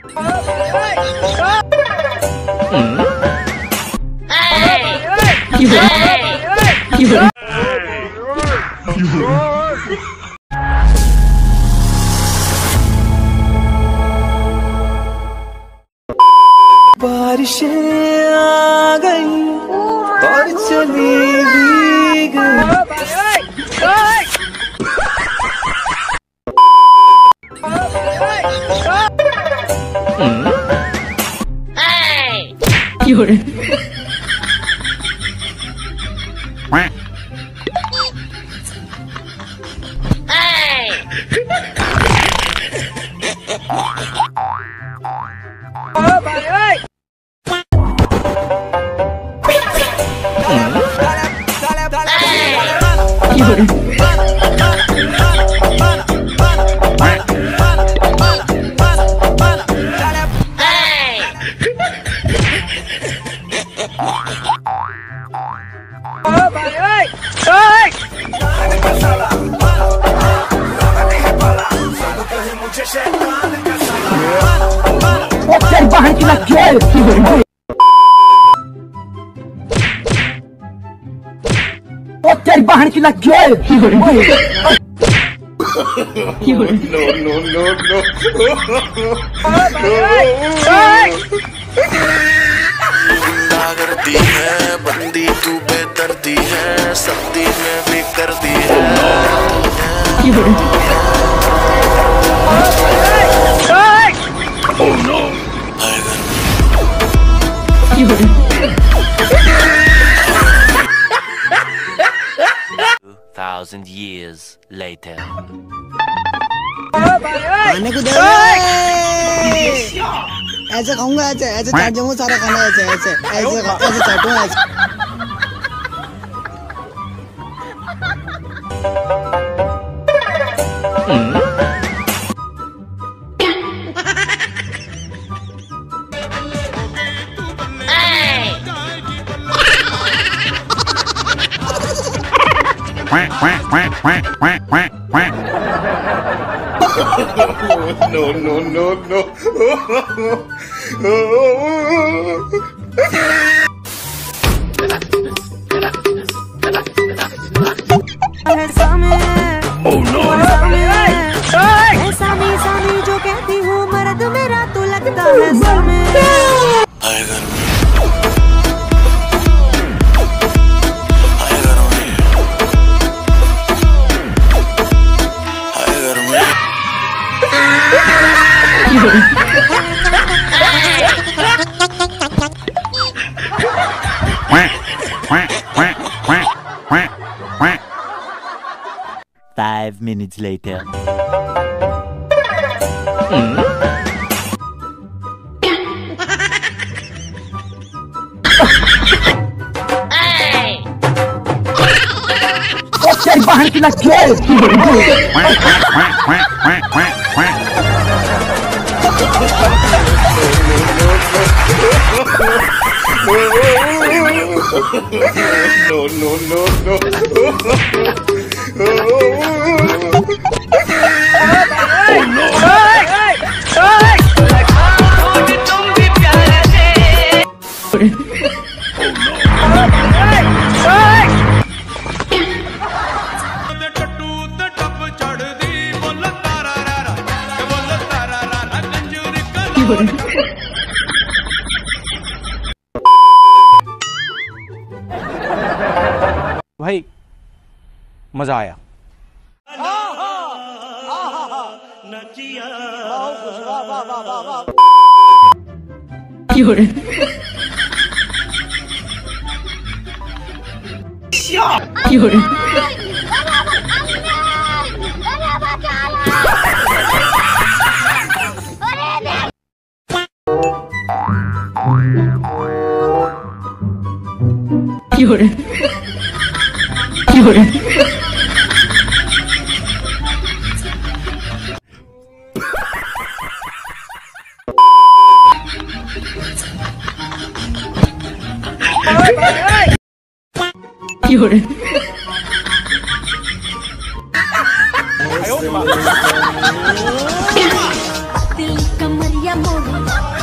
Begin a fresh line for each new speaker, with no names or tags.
बारिशें आ गई और चली भी गई। तेरी बहन की लग गया।
करती है बंदी तू बेदर्दी है, सर्दी में भी कर दी है। Oh no! 2,000 years later.
खाने को दे। ऐसे खाऊंगा, ऐसे चाट जाऊंगा सारा खाना, ऐसे चाटूंगा ऐसे।
No. Oh no!
सामी जो कहती हूँ मर्द मेरा तो लगता है सामी।
Five minutes later.
तेरी बहन की लग गया।
भाई मजा आया।
दिल कमरिया होगी।